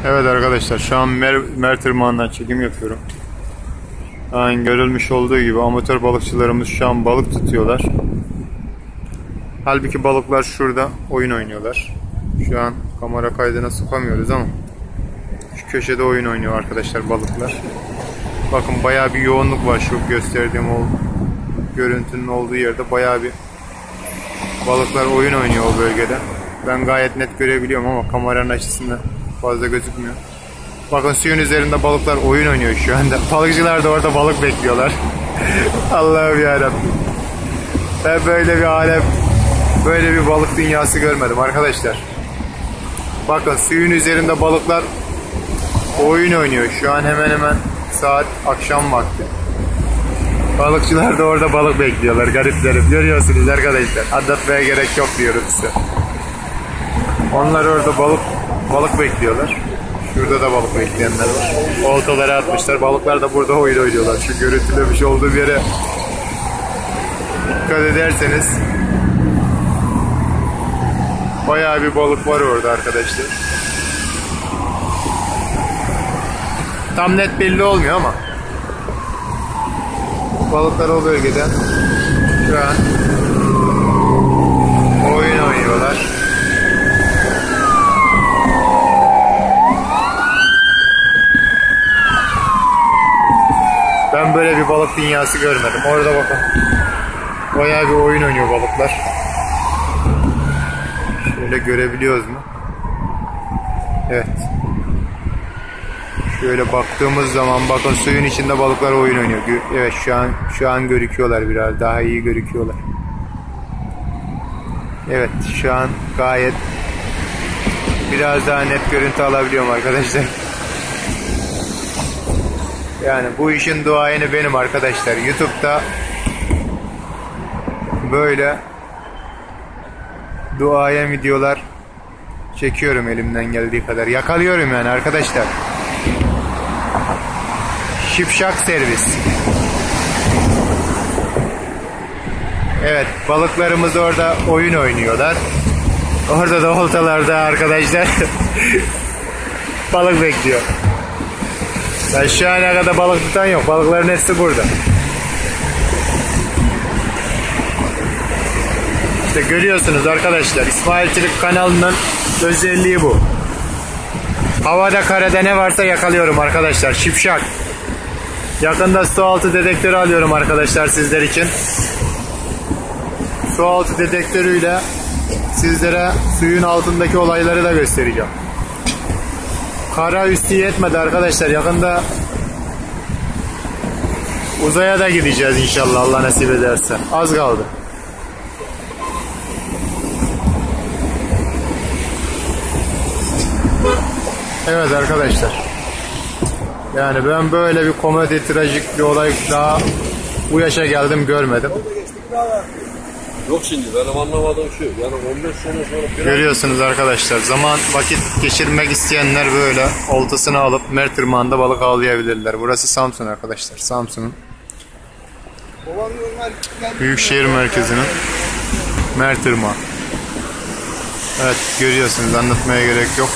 Evet arkadaşlar, şu an Mert Irmağı'ndan çekim yapıyorum. Yani görülmüş olduğu gibi amatör balıkçılarımız şu an balık tutuyorlar. Halbuki balıklar şurada oyun oynuyorlar. Şu an kamera kaydına sokamıyoruz ama şu köşede oyun oynuyor arkadaşlar balıklar. Bakın bayağı bir yoğunluk var şu gösterdiğim o görüntünün olduğu yerde. Bayağı bir balıklar oyun oynuyor o bölgede. Ben gayet net görebiliyorum ama kameranın açısından fazla gözükmüyor. Bakın suyun üzerinde balıklar oyun oynuyor şu anda. Balıkçılar da orada balık bekliyorlar. Allah'ım yarabbim. Ben böyle bir alem, böyle bir balık dünyası görmedim arkadaşlar. Bakın suyun üzerinde balıklar oyun oynuyor. Şu an hemen hemen saat akşam vakti. Balıkçılar da orada balık bekliyorlar gariplerim. Görüyorsunuz arkadaşlar. Anlatmaya gerek yok diyorum size. Onlar orada balık bekliyorlar. Şurada da balık bekleyenler var. Oltaları atmışlar. Balıklar da burada oyun oynuyorlar. Şu görüntülemiş olduğum yere dikkat ederseniz bayağı bir balık var orada arkadaşlar. Tam net belli olmuyor ama balıklar o bölgeden şu an oyun oynuyorlar. Ben böyle bir balık dünyası görmedim. Orada bakın. Bayağı bir oyun oynuyor balıklar. Şöyle görebiliyoruz mu? Evet. Şöyle baktığımız zaman bakın suyun içinde balıklar oyun oynuyor. Evet şu an gözüküyorlar, biraz daha iyi gözüküyorlar. Evet şu an gayet biraz daha net görüntü alabiliyorum arkadaşlar. Yani bu işin duayeni benim arkadaşlar. YouTube'da böyle duayen videolar çekiyorum elimden geldiği kadar. Yakalıyorum yani arkadaşlar. Şipşak servis. Evet, balıklarımız orada oyun oynuyorlar. Orada da oltalarda arkadaşlar balık bekliyor. Ben şu ana kadar balık tutan yok. Balıkların hepsi burada. İşte görüyorsunuz arkadaşlar. İsmailçilik kanalının özelliği bu. Havada karada ne varsa yakalıyorum arkadaşlar. Şipşak. Yakında su altı dedektörü alıyorum arkadaşlar sizler için. Su altı dedektörüyle sizlere suyun altındaki olayları da göstereceğim. Kara üstü yetmedi arkadaşlar. Yakında uzaya da gideceğiz inşallah, Allah nasip ederse. Az kaldı. Evet arkadaşlar. Yani ben böyle bir komedi, trajik bir olay daha bu yaşa geldim görmedim. Yok şimdi benim anlamadığım şu. Yani 15 sene sonra... Görüyorsunuz arkadaşlar. Vakit geçirmek isteyenler böyle oltasını alıp Mert Irmağı'nda balık avlayabilirler. Burası Samsun arkadaşlar. Samsun'un Büyükşehir merkezinin Mert Irmağı. Evet görüyorsunuz, anlatmaya gerek yok.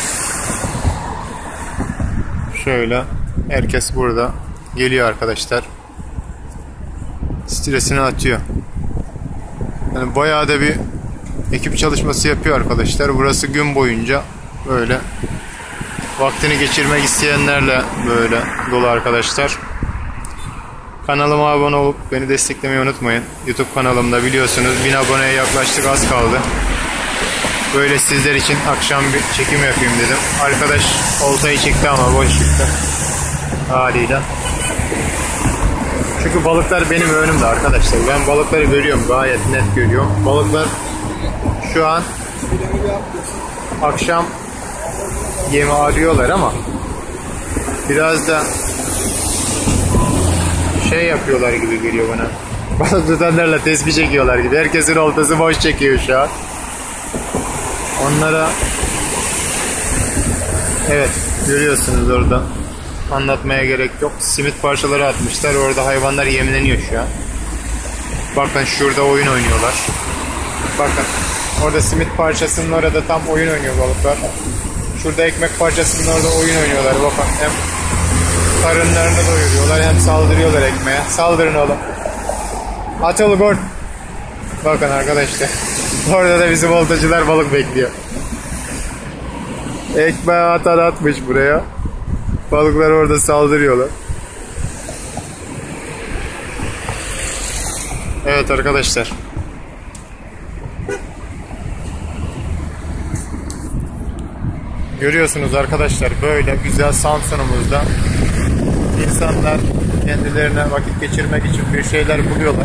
Şöyle herkes burada geliyor arkadaşlar. Stresini atıyor. Yani bayağı da bir ekip çalışması yapıyor arkadaşlar. Burası gün boyunca böyle vaktini geçirmek isteyenlerle böyle dolu arkadaşlar. Kanalıma abone olup beni desteklemeyi unutmayın. YouTube kanalımda biliyorsunuz 1000 aboneye yaklaştık, az kaldı. Böyle sizler için akşam bir çekim yapayım dedim. Arkadaş oltayı çekti ama boş çıktı haliyle. Çünkü balıklar benim önümde arkadaşlar. Ben balıkları görüyorum, gayet net görüyorum. Balıklar şu an akşam yemi arıyorlar ama biraz da şey yapıyorlar gibi geliyor bana. Balık tutanlarla tespih çekiyorlar gibi. Herkesin oltası boş çekiyor şu an. Onlara evet görüyorsunuz orada. Anlatmaya gerek yok. Simit parçaları atmışlar. Orada hayvanlar yemleniyor şu an. Bakın şurada oyun oynuyorlar. Bakın orada simit parçasının orada tam oyun oynuyor balıklar. Şurada ekmek parçasının orada oyun oynuyorlar. Bakın hem karınlarını doyuruyorlar hem saldırıyorlar ekmeğe. Saldırın oğlum. Atıl gol. Bakın arkadaşlar. Orada da bizim oltacılar balık bekliyor. Ekmeğe atan atmış buraya. Balıklar orada saldırıyorlar. Evet arkadaşlar. Görüyorsunuz arkadaşlar, böyle güzel Samsun'umuzda insanlar kendilerine vakit geçirmek için bir şeyler buluyorlar.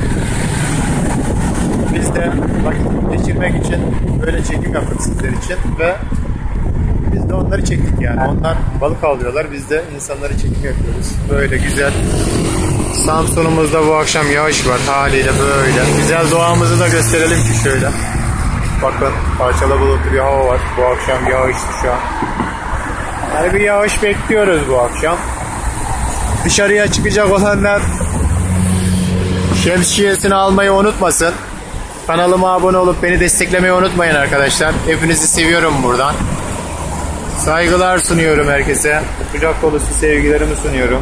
Biz de vakit geçirmek için böyle çekim yaptık sizler için ve biz de onları çektik yani. Onlar balık alıyorlar, biz de insanları çekim yapıyoruz. Böyle güzel Samsun'umuzda bu akşam yağış var haliyle böyle. Güzel doğamızı da gösterelim ki şöyle. Bakın parçalı bulutlu bir hava var. Bu akşam yağışlı şu an. Yani bir yağış bekliyoruz bu akşam. Dışarıya çıkacak olanlar şemsiyesini almayı unutmasın. Kanalıma abone olup beni desteklemeyi unutmayın arkadaşlar. Hepinizi seviyorum buradan. Saygılar sunuyorum herkese. Kucak dolusu sevgilerimi sunuyorum.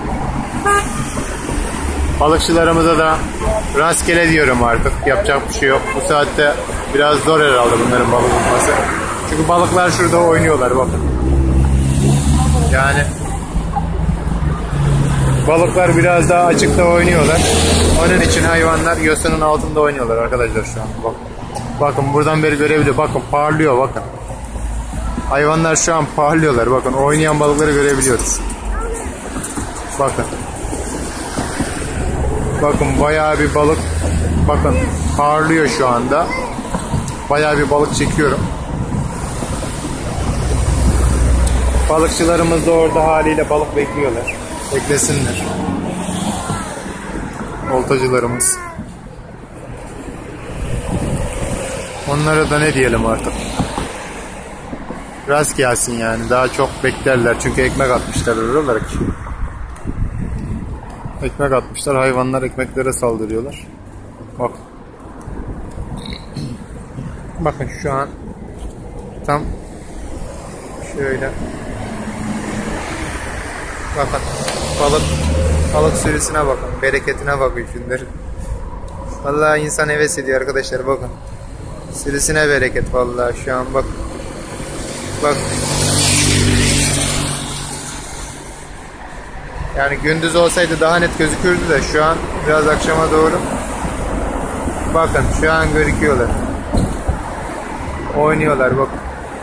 Balıkçılarımıza da rastgele diyorum artık. Yapacak bir şey yok. Bu saatte biraz zor herhalde bunların balık tutması. Çünkü balıklar şurada oynuyorlar bakın. Yani balıklar biraz daha açıkta oynuyorlar. Onun için hayvanlar yosunun altında oynuyorlar arkadaşlar şu an. Bakın buradan beri görebiliyor. Bakın parlıyor bakın. Hayvanlar şu an parlıyorlar. Bakın oynayan balıkları görebiliyoruz. Bakın. Bakın bayağı bir balık. Bakın parlıyor şu anda. Bayağı bir balık çekiyorum. Balıkçılarımız da orada haliyle balık bekliyorlar. Beklesinler. Oltacılarımız. Onlara da ne diyelim artık. Rast gelsin yani. Daha çok beklerler. Çünkü ekmek atmışlar oralar ki. Ekmek atmışlar. Hayvanlar ekmeklere saldırıyorlar. Bak. Bakın şu an tam şöyle. Bakın balık sürüsüne bakın, bereketine bakın şunları. Vallahi insan heves ediyor arkadaşlar bakın. Sürüsüne bereket vallahi şu an bak. Bak. Yani gündüz olsaydı daha net gözükürdü de şu an biraz akşama doğru. Bakın şu an gözüküyorlar. Oynuyorlar bakın.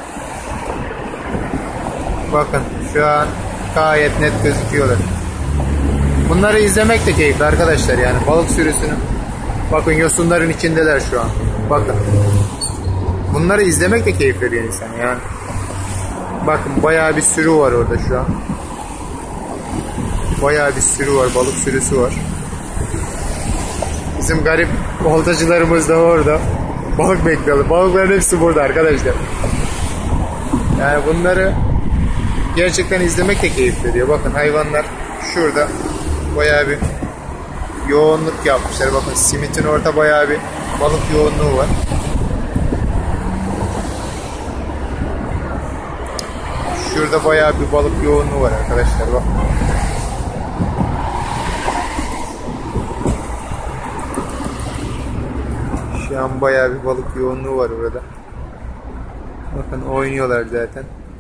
Bakın şu an gayet net gözüküyorlar. Bunları izlemek de keyifli arkadaşlar yani balık sürüsünü. Bakın yosunların içindeler şu an. Bakın. Bunları izlemek de keyif veriyor insan yani. Bakın bayağı bir sürü var orada şu an. Bayağı bir sürü var, balık sürüsü var. Bizim garip oltacılarımız da orada. Balık bekliyorlar. Balıkların hepsi burada arkadaşlar. Yani bunları gerçekten izlemek de keyif veriyor. Bakın hayvanlar şurada bayağı bir yoğunluk yapmışlar. Bakın simitin orada bayağı bir balık yoğunluğu var. Şurada bayağı bir balık yoğunluğu var arkadaşlar. Bak. Şu an bayağı bir balık yoğunluğu var orada. Bakın oynuyorlar zaten.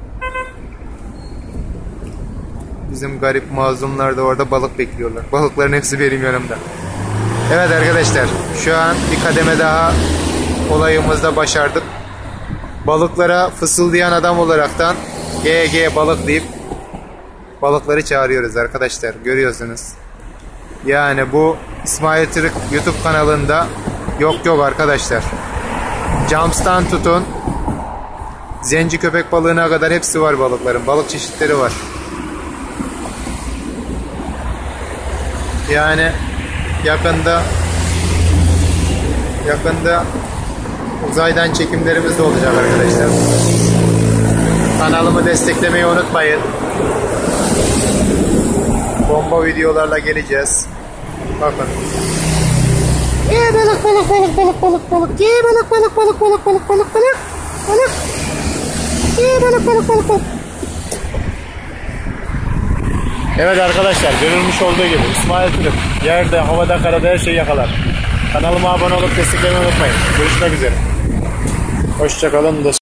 Bizim garip mazlumlar da orada balık bekliyorlar. Balıkların hepsi benim yanımda. Evet arkadaşlar, şu an bir kademe daha olayımızda başardık. Balıklara fısıldayan adam olaraktan GG balık deyip balıkları çağırıyoruz arkadaşlar. Görüyorsunuz. Yani bu İsmail Tırık YouTube kanalında yok arkadaşlar. Jumps'tan tutun zenci köpek balığına kadar hepsi var balıkların. Balık çeşitleri var. Yani yakında uzaydan çekimlerimiz de olacak arkadaşlar. Kanalımı desteklemeyi unutmayın. Bomba videolarla geleceğiz. Bakın. Balık balık balık balık balık balık. Balık balık balık balık balık balık balık balık. Balık. Evet arkadaşlar, görülmüş olduğu gibi İsmail Türk yerde, havada, karada her şeyi yakalar. Kanalıma abone olup desteklemeyi unutmayın. Görüşmek üzere. Hoşçakalın.